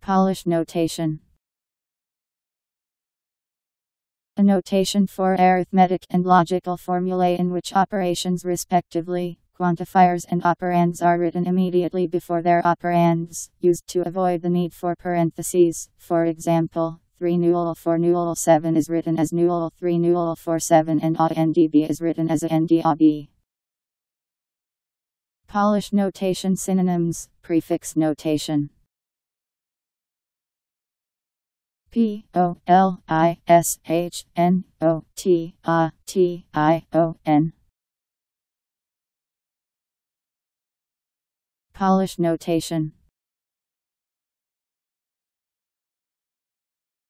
Polish notation. A notation for arithmetic and logical formulae in which operations respectively, quantifiers and operands are written immediately before their operands, used to avoid the need for parentheses. For example, 3 null 4 null 7 is written as null 3 null 4 7 and ANDB is written as ANDAB. Polish notation synonyms, prefix notation. POLISHNOTATION. Polish notation.